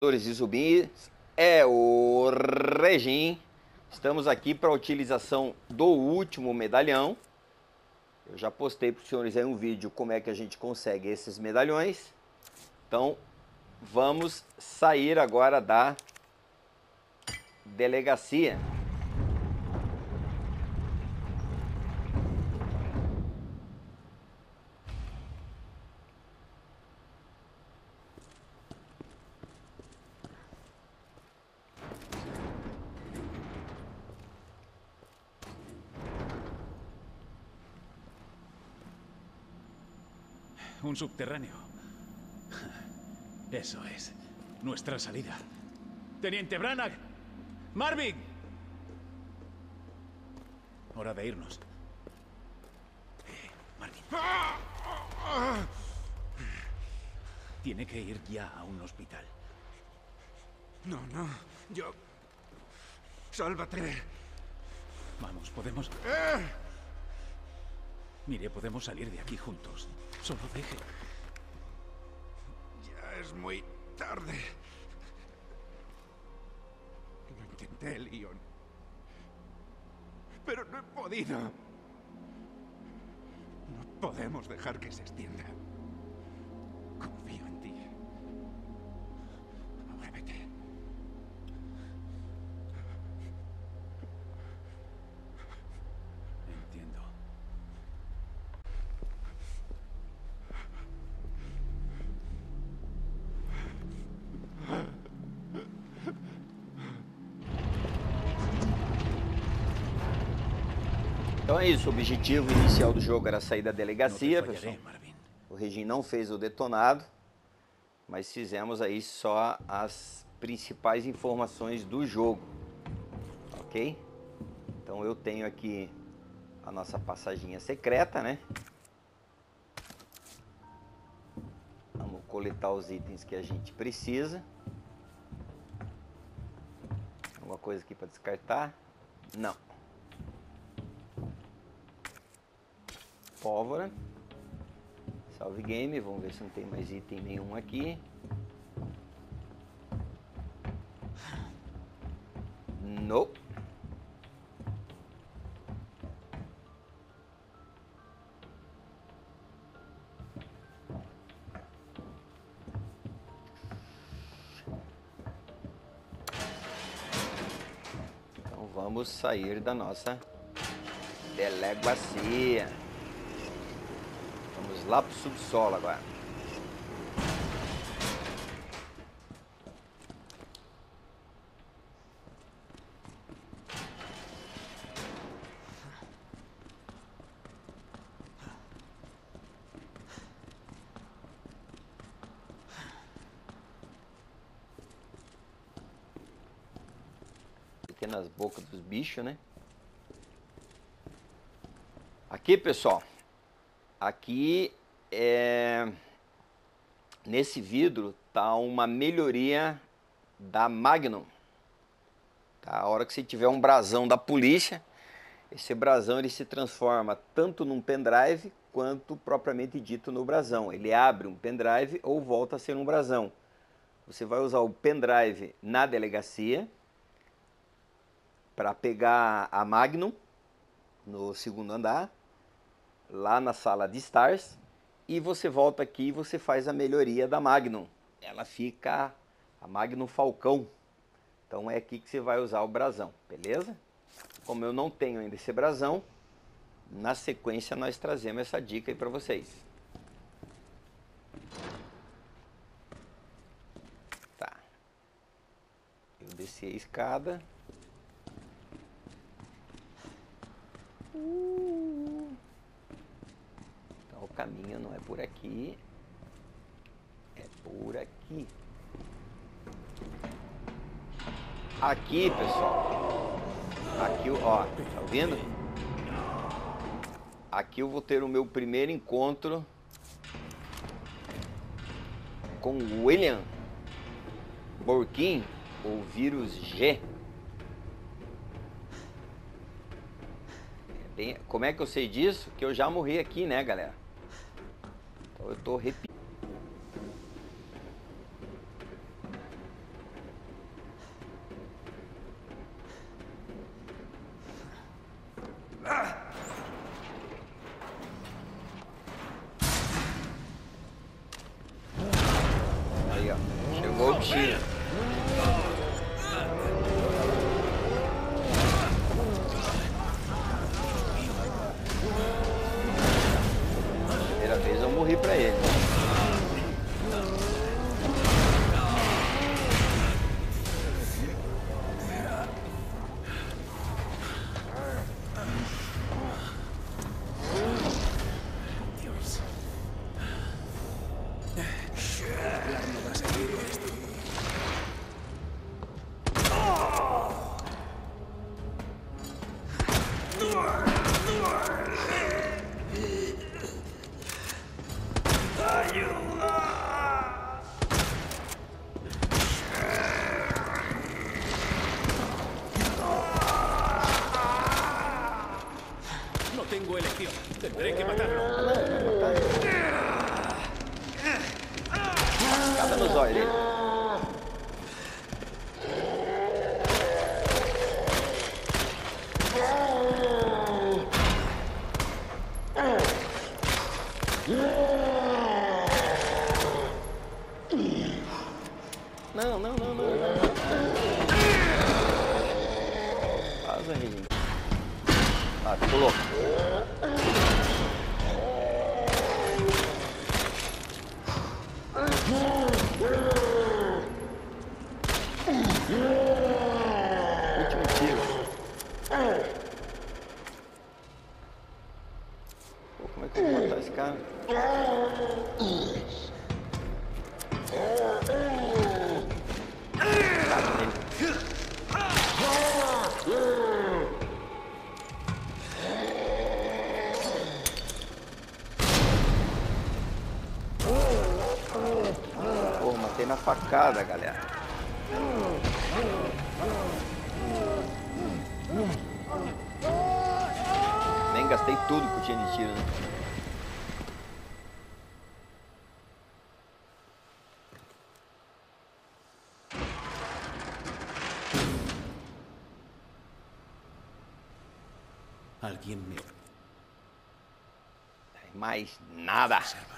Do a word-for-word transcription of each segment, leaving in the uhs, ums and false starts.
e zumbis, é o Regin. Estamos aqui para a utilização do último medalhão. Eu já postei para os senhores aí um vídeo como é que a gente consegue esses medalhões. Então vamos sair agora da delegacia. Un subterráneo. Eso es. Nuestra salida. ¡Teniente Branagh! ¡Marvin! Hora de irnos. Eh, Marvin. Tiene que ir ya a un hospital. No, no. Yo... Sálvate. Vamos, podemos... ¡Eh! Mire, podemos salir de aquí juntos. Solo deje. Ya es muy tarde. Lo intenté, Leon. Pero no he podido. No podemos dejar que se extienda. Confío en ti. Ahora vete. Entiendo. Então é isso, o objetivo inicial do jogo era sair da delegacia, No te pessoal. fallaré, Marvin. O Regin não fez o detonado, mas fizemos aí só as principais informações do jogo, ok? Então eu tenho aqui a nossa passaginha secreta, né? Vamos coletar os itens que a gente precisa. Alguma coisa aqui para descartar? Não. Pólvora. Salve game, vamos ver se não tem mais item nenhum aqui. Nope. Então vamos sair da nossa delegacia. Vamos lá pro subsolo agora. Pequenas bocas dos bichos, né? Aqui, pessoal. Aqui, é... nesse vidro, tá uma melhoria da Magnum. Tá? A hora que você tiver um brasão da polícia, esse brasão ele se transforma tanto num pendrive quanto propriamente dito no brasão. Ele abre um pendrive ou volta a ser um brasão. Você vai usar o pendrive na delegacia para pegar a Magnum no segundo andar, lá na sala de Stars, e você volta aqui e você faz a melhoria da Magnum. Ela fica a Magnum Falcão. Então é aqui que você vai usar o brasão, beleza? Como eu não tenho ainda esse brasão, na sequência nós trazemos essa dica aí para vocês. Tá. Eu desci a escada. Uh. Então o caminho não é por aqui, é por aqui. Aqui, pessoal, aqui, ó, tá ouvindo? Aqui eu vou ter o meu primeiro encontro com o William Birkin, ou vírus G. É bem, como é que eu sei disso? Que eu já morri aqui, né, galera? Então eu tô repetindo. bichinho. Primeira vez eu morri pra ele. No tengo elección. Tendré que matarlo. Cada nos olhos dele. Não, não, não, não, não. Vaza, Reginho. Ah, pulou. Último tiro. Pô, como é que eu vou matar esse cara? Pô, matei na facada, galera. Nem gastei tudo que eu tinha de tiro, né? Alguien me Mais nada.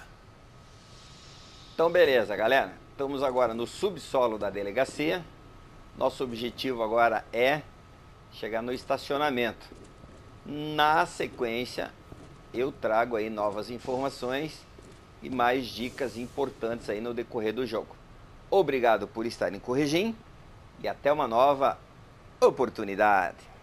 Então beleza, galera. Estamos agora no subsolo da delegacia. Nosso objetivo agora é chegar no estacionamento. Na sequência, eu trago aí novas informações e mais dicas importantes aí no decorrer do jogo. Obrigado por estarem com o Regim e até uma nova oportunidade.